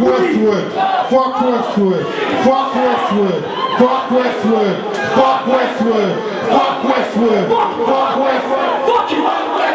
Westwood. Fuck Westwood. Fuck Westwood. Fuck Westwood. Fuck Westwood. Fuck Westwood. Fuck Westwood. Fuck you.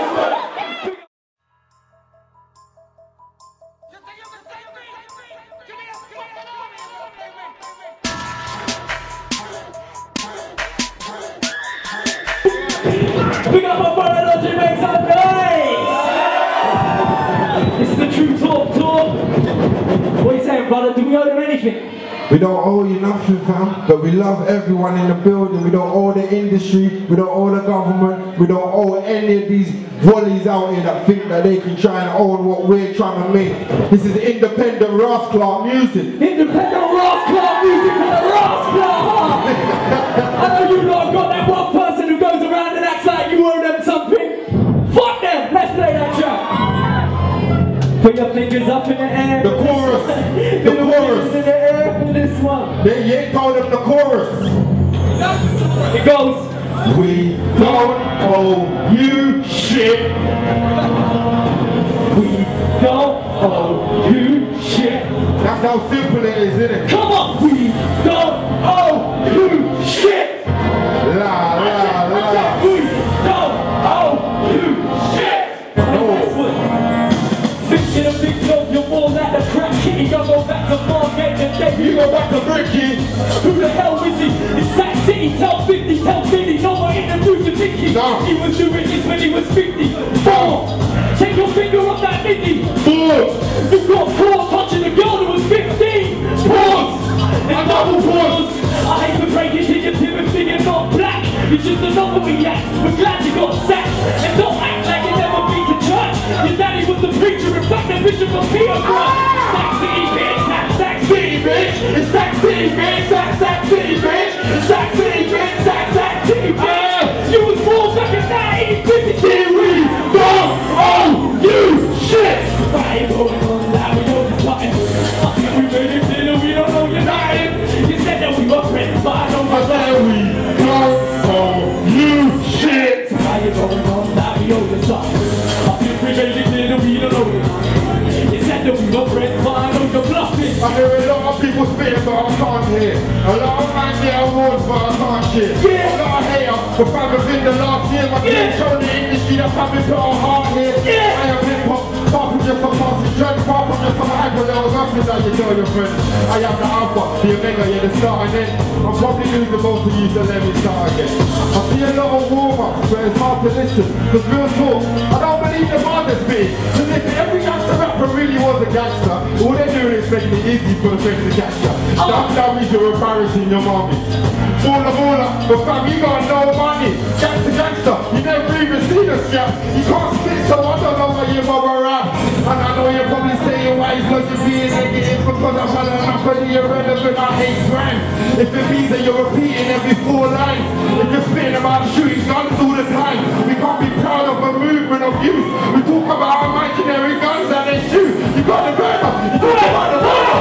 Big up my brother Logic, make some noise! It's the True Talk Tour. What are you saying, brother? Do we owe them anything? We don't owe you nothing, fam, but we love everyone in the building. We don't owe the industry, we don't owe the government, we don't owe any of these volleys out here that think that they can try and own what we're trying to make. This is independent Ross Clark music. Independent Ross Clark music for the Ross Clark! I know you lot got that one person who goes around and acts like you owe them something. Fuck them! Let's play that track. Put your fingers up in the air. The chorus. The chorus. In the air for this one. They ain't called them the chorus. It goes. We don't owe you shit. We don't owe you shit. That's how simple it is, isn't it? Come on! We don't owe you shit! La la la. We don't owe you shit! No. Thinking a big job, you're more like a crack kitty. You go back to Margate and then You go back to Ricky. who the hell is he? It's Sack City, tell 50, tell 50. No one introduced to Vicky. No. He was doing this when he was 50. Four. Take your finger off that middy. Pause. You got four touching a girl who was 15. Pause. And double pause. I hate to break it to you, Timothy, you're not black. You're just a novelty act. We're glad you got sacked. And don't act like you never been to church. Your daddy was the preacher, in fact, the bishop of Peterborough. Sack City, bitch. Sack City, bitch. It's Sack City, bitch. Sack City, bitch. It's Sack City, bitch. Sack City, bitch. You was born back in 1950. We don't owe you shit. Why you going on that? We know this something. We made it clear that we don't know you're lying. You said that we were friends, but I don't know I said we don't owe you shit. why you going on that. We owe you something. I think we made it clear that we don't know you're lying. You said that we were friends, but I know you're bluffing. I hear a lot of people spitting, but I can't hear. A lot of man get awards, but I can't shit. Yeah. A lot of hater, but fam, within the last year, my team showed the industry that fam has put our heart here. Yeah. I am hip-hop, far from just a passing trend, far from just some hype, but there was nothing that you tell your friends. I am the alpha, the omega, you're the start and end. I'm probably losing most of you, so let me start again. I see a lot of warm-ups, but it's hard to listen, cause real talk, I don't believe the bars are spitting. Cause if every gangster rapper really was a gangster, all they're doing is making it easy for the feds to catch ya. That means you're embarrassing your mommy. Baller, but fam, you got no money. Gangster, you never even seen us yet. You can't spit, so I don't know why you bother rap. And I know you're probably saying why it's not just being negative, because I'm running enough for the irrelevant, I hate crime. If it means that you're repeating every 4 lines, if you're spitting about shooting guns all the time, we can't be proud of a movement of youth. We talk about imaginary guns and they shoot. You got the murder, you talk about the murder.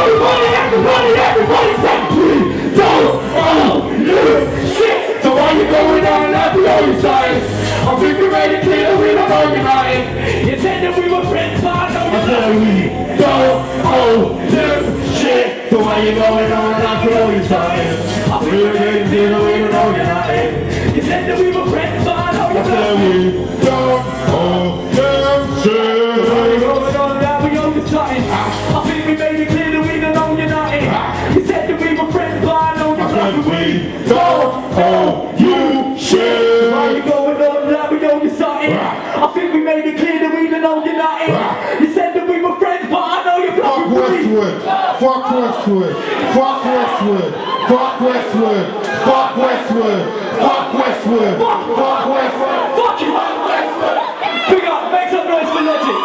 Everybody said we don't owe you shit. So why you going on like we owe you something? I think we made it clear that we don't owe you nothing. You said that we were friends, but I know you said we don't owe you shit. So why you going on like we owe you something? I think we made it clear that we don't owe you nothing. You said that we were friends, but I know you said we don't owe you shit. So why you going on like we owe you something? I think we made it clear that we don't owe you nothing. You said that we were friends, but I know you said we don't owe you shit. Why you going on like we owe you something? I think we made it clear that we don't owe you nothing. You said that we were friends, but I know you're Fuck Westwood. Fuck Westwood. Fuck Westwood. Fuck Westwood. Fuck Westwood. Fuck Westwood. Fuck Westwood. Fuck you! Big up, make some noise for Logic.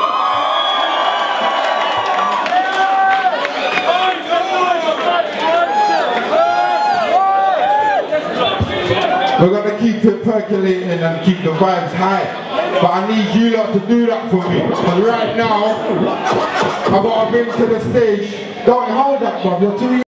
We're gonna keep it percolating and keep the vibes high. But I need you lot to do that for me. But right now, I gotta bring to the stage. Don't hold that, bruv. You're too